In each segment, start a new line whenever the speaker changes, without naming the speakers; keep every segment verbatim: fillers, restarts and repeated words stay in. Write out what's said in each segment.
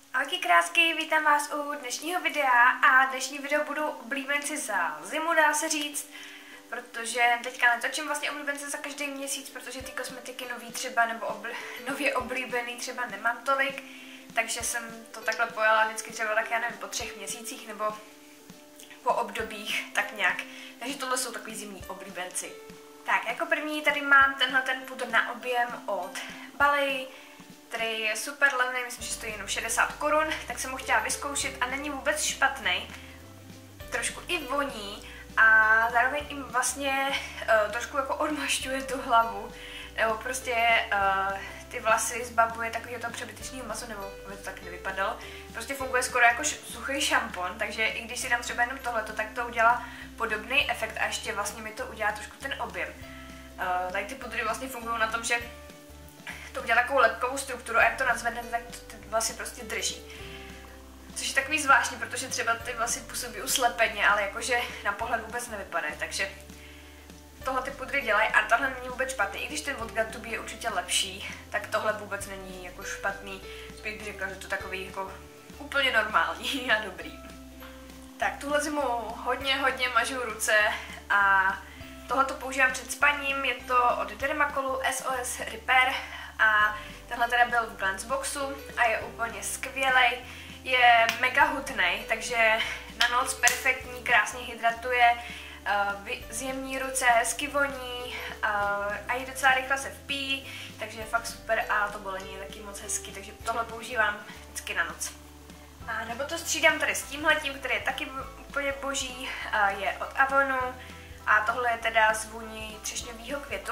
Ahojky krásky, vítám vás u dnešního videa a dnešní video budou oblíbenci za zimu, dá se říct, protože teďka netočím vlastně oblíbence za každý měsíc, protože ty kosmetiky nový třeba nebo obl nově oblíbený třeba nemám tolik, takže jsem to takhle pojala vždycky třeba tak já nevím po třech měsících nebo po obdobích tak nějak, takže tohle jsou takový zimní oblíbenci. Tak jako první tady mám tenhle ten pudr na objem od Ballet, který je super levný, myslím, že stojí jenom šedesát korun, tak jsem ho chtěla vyzkoušet a není vůbec špatný. Trošku i voní a zároveň jim vlastně uh, trošku jako odmašťuje tu hlavu, nebo prostě uh, ty vlasy zbavuje takového toho přebytečného masu, nebo aby to tak nevypadalo. Prostě funguje skoro jako suchý šampon, takže i když si dám třeba jenom tohleto, tak to udělá podobný efekt a ještě vlastně mi to udělá trošku ten objem. Uh, tady ty pudry vlastně fungují na tom, že to udělá takovou lepkovou strukturu a jak to nadzvednete, tak ty vlasy prostě drží. Což je takový zvláštní, protože třeba ty vlasy působí uslepeně, ale jakože na pohled vůbec nevypadají, takže tohle ty pudry dělají a tohle není vůbec špatný. I když ten od Gattuby je určitě lepší, tak tohle vůbec není jako špatný. Spíš bych řekla, že to takový jako úplně normální a dobrý. Tak tuhle zimu hodně, hodně mažu ruce a tohle to používám před spaním, je to od Dermacolu S O S Repair. A tenhle teda byl v Glanceboxu a je úplně skvělej, je mega hutnej, takže na noc perfektní, krásně hydratuje, zjemní ruce, hezky voní a i docela rychle se vpíjí, takže je fakt super a to bolení je taky moc hezký, takže tohle používám vždycky na noc. A nebo to střídám tady s tímhletím, který je taky úplně boží, je od Avonu a tohle je teda z vůní třešňového květu,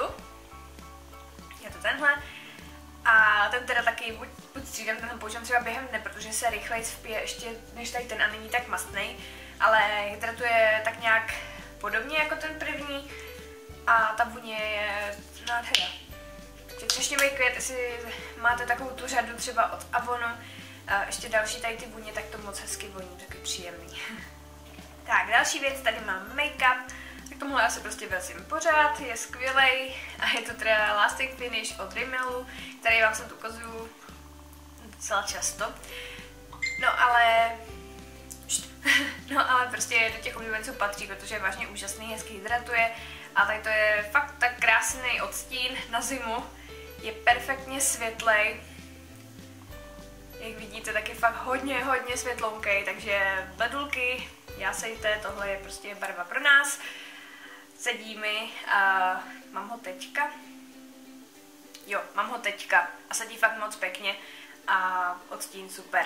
je to tenhle. A ten teda taky buď, buď střídám, ten používám třeba během dne, protože se rychleji vpije ještě než tady ten a není tak mastnej, ale hydratuje tak nějak podobně jako ten první a ta vůně je nádhera. Třešňový květ, jestli máte takovou tu řadu třeba od Avonu, a ještě další tady ty vůně, tak to moc hezky voní, taky příjemný. Tak, další věc, tady mám make-up. K tomuhle já se prostě vracím pořád, je skvělej a je to teda Lasting Finish od Rimmelu, který vám sem tu ukazuju docela často. No ale... no ale prostě do těch oblíbenců patří, protože je vážně úžasný, hezky hydratuje a tady to je fakt tak krásný odstín na zimu, je perfektně světlej. Jak vidíte, tak je fakt hodně, hodně světlonkej, takže bledulky, jásejte, tohle je prostě barva pro nás. Sedí mi a mám ho teďka. Jo, mám ho teďka a sedí fakt moc pěkně a odstín super.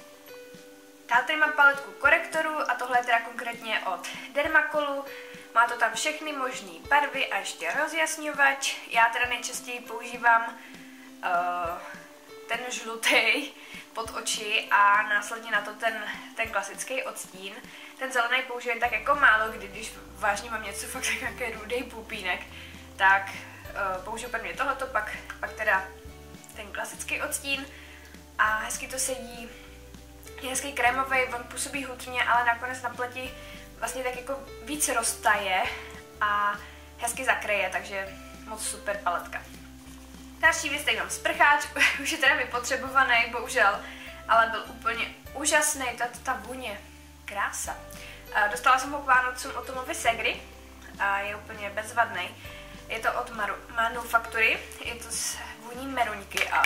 Dál tady mám paletku korektorů a tohle je teda konkrétně od Dermacolu. Má to tam všechny možné barvy a ještě rozjasňovač. Já teda nejčastěji používám uh, ten žlutý pod oči a následně na to ten, ten klasický odstín. Ten zelený použijem tak jako málo kdy, když vážně mám něco fakt tak nějaký rudý pupínek, tak uh, použiju prvně tohleto, pak, pak teda ten klasický odstín a hezky to sedí. Je hezký krémový, on působí hutně, ale nakonec na pleti vlastně tak jako víc roztaje a hezky zakryje, takže moc super paletka. Další věc, tady mám sprcháč, už je teda vypotřebovaný, bohužel, ale byl úplně úžasný, ta, ta vůně, krása. Dostala jsem ho k Vánocům od Tomovy Segry a je úplně bezvadný. Je to od Maru, Manufaktury, je to s vůní meruňky a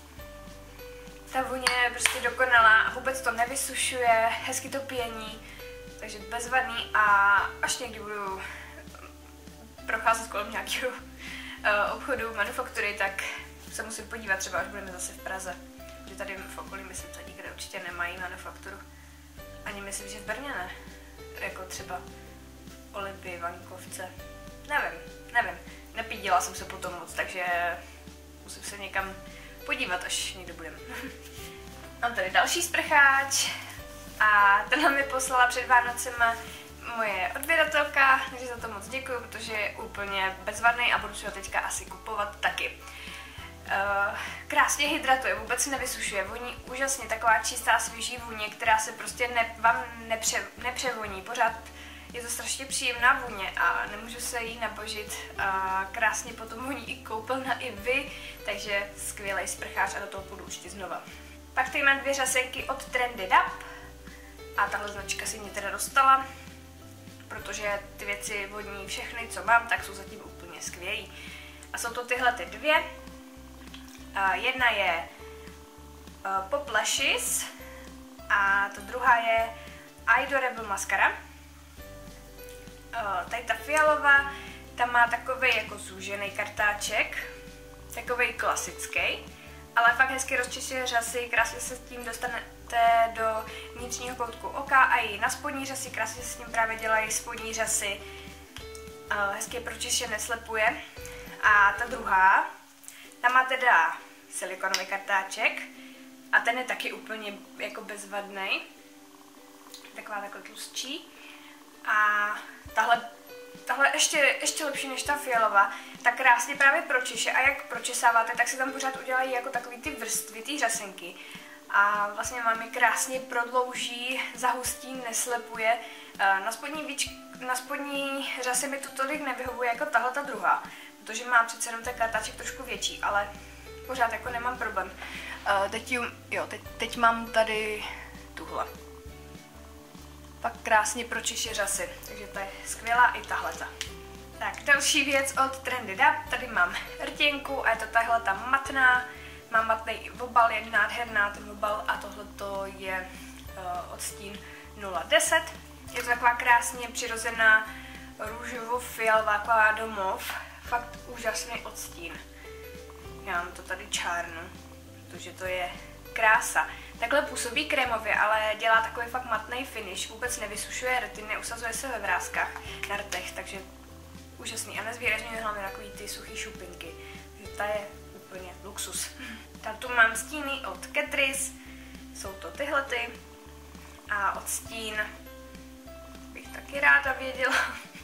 ta vůně je prostě dokonalá a vůbec to nevysušuje, hezky to pění, takže bezvadný a až někdy budu procházet kolem nějakého uh, obchodu Manufaktury, tak se musím podívat, třeba až budeme zase v Praze, že tady v okolí myslím, že nikde určitě nemají Manufakturu. Ani myslím, že v Brně ne, jako třeba Olympii, Vankovce, nevím, nevím, nepídila jsem se potom moc, takže musím se někam podívat, až někde budeme. Mám tady další sprcháč a tenhle mi poslala před Vánocema moje odběratelka, takže za to moc děkuju, protože je úplně bezvadný a budu si ho teďka asi kupovat taky. Uh, krásně hydratuje, vůbec se nevysušuje, voní úžasně, taková čistá svěží vůně, která se prostě ne, vám nepře, nepřevoní, pořád je to strašně příjemná vůně a nemůžu se jí nabožit a krásně potom voní i koupelna i vy, takže skvělý sprcháč a do toho půjdu určitě znova. Pak tady mám dvě řasenky od Trendy Dub a tahle značka si mě teda dostala, protože ty věci vodní všechny, co mám, tak jsou zatím úplně skvělý. A jsou to tyhle ty dvě. Jedna je Pop Lashes a ta druhá je Adorable Mascara. Tady ta fialová, tam má takový jako zúžený kartáček, takový klasický, ale fakt hezky rozčešuje řasy, krásně se s tím dostanete do vnitřního koutku oka a i na spodní řasy, krásně se s tím právě dělají spodní řasy, hezky je pročištěné, neslepuje. A ta druhá, tam má teda silikonový kartáček a ten je taky úplně jako bezvadný, taková takhle tlustší. A tahle, tahle ještě, ještě lepší než ta fialová, tak krásně právě pročiše a jak pročesáváte, tak se tam pořád udělají jako takový ty vrstvy, ty řasenky. A vlastně vám je krásně prodlouží, zahustí, neslepuje. Na spodní, víč, na spodní řasy mi to tolik nevyhovuje jako tahle ta druhá, protože mám přece jenom ten kartáček trošku větší, ale pořád jako nemám problém. Teď, jo, teď, teď mám tady tuhle. Pak krásně pročiší řasy, takže to je skvělá i tahleta. Tak další věc od Trendy Dub, tady mám rtěnku a je to tahle ta matná, mám matný obal, je nádherná ten obal a tohleto je uh, odstín nula deset. Je to taková krásně přirozená růžovo-fialová taková domov, fakt úžasný odstín. Já mám to tady čárnu, protože to je krása. Takhle působí krémově, ale dělá takový fakt matný finish, vůbec nevysušuje rty, neusazuje se ve vrázkách na rtech, takže úžasný a nezvýrazňuje hlavně takový ty suchý šupinky, takže ta je úplně luxus. Tam tu mám stíny od Catrice, jsou to tyhle ty a odstín bych taky ráda věděla.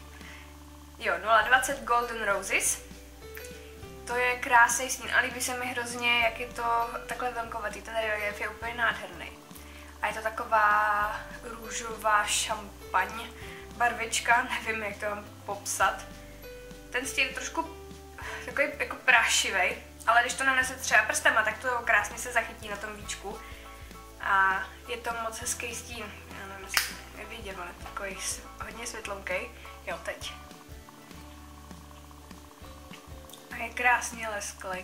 Jo, nula dvacet Golden Roses. To je krásný stín a líbí se mi hrozně, jak je to takhle vlnkovatý, ten relief je úplně nádherný. A je to taková růžová šampaň barvička, nevím, jak to mám popsat. Ten stín je trošku takový jako prášivý, ale když to nanese třeba prstama, tak to krásně se zachytí na tom víčku. A je to moc hezký stín, já nevím, jestli je vidět, ale takový hodně světlonkej. Jo, teď. A je krásně lesklý.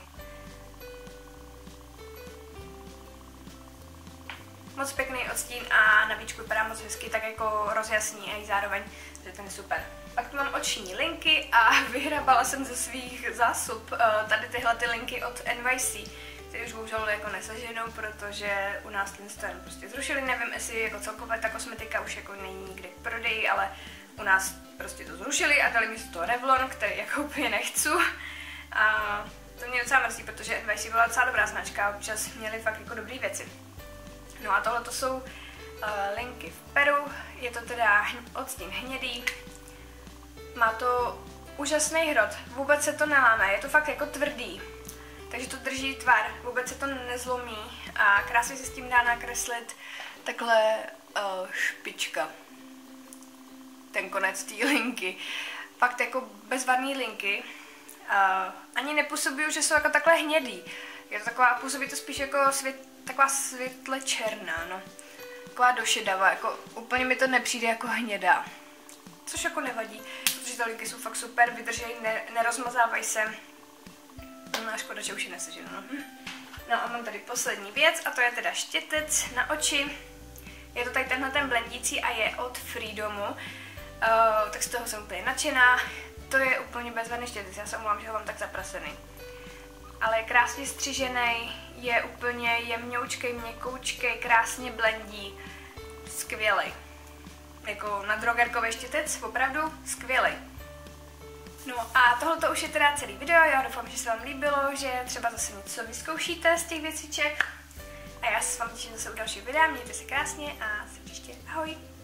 Moc pěkný odstín a na víčku vypadá moc hezky, tak jako rozjasní a i zároveň, že ten je super. Pak tu mám oční linky a vyhrabala jsem ze svých zásob uh, tady tyhle ty linky od N Y C, které už bohužel jako neseženou, protože u nás ten stand prostě zrušili, nevím, jestli jako celkově ta kosmetika už jako není nikde k prodeji, ale u nás prostě to zrušili a dali mi z toho Revlon, který jako úplně nechci. A to mě docela mrzí, protože N Y C byla docela dobrá značka a občas měli fakt jako dobré věci. No a tohle to jsou uh, linky v peru, je to teda odstín hnědý, má to úžasný hrot, vůbec se to neláme, je to fakt jako tvrdý, takže to drží tvar, vůbec se to nezlomí a krásně se s tím dá nakreslit takhle uh, špička, ten konec té linky, fakt jako bezvadný linky. Uh, ani nepůsobí, že jsou jako takhle hnědý. Je to taková, působí to spíš jako svět, taková světle černá, no. Taková došedavá, jako úplně mi to nepřijde jako hnědá. Což jako nevadí, protože ty linky jsou fakt super, vydržejí, ne, nerozmazávají se. No a škoda, že už je neseženu, no. No a mám tady poslední věc a to je teda štětec na oči. Je to tady tenhle ten blendící a je od Freedomu. Uh, tak z toho jsem úplně nadšená. To je úplně bezvadný štětec, já se omlouvám, že ho mám tak zaprasený. Ale je krásně střižený, je úplně jemňoučkej, měkoučkej, krásně blendí. Skvělej. Jako na drogerkový štětec, opravdu skvělej. No a tohle už je teda celý video, já doufám, že se vám líbilo, že třeba zase něco vyzkoušíte z těch věciček. A já se s vámi těším zase u dalšího videa, mějte se krásně a se příště, ahoj!